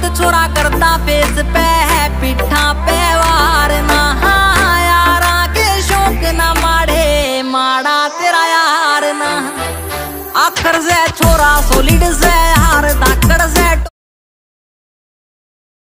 छोरा करता फेस पे है पिठा पे वार ना यारा के शौक ना माड़े माड़ा तेरा यार ना आखर से छोरा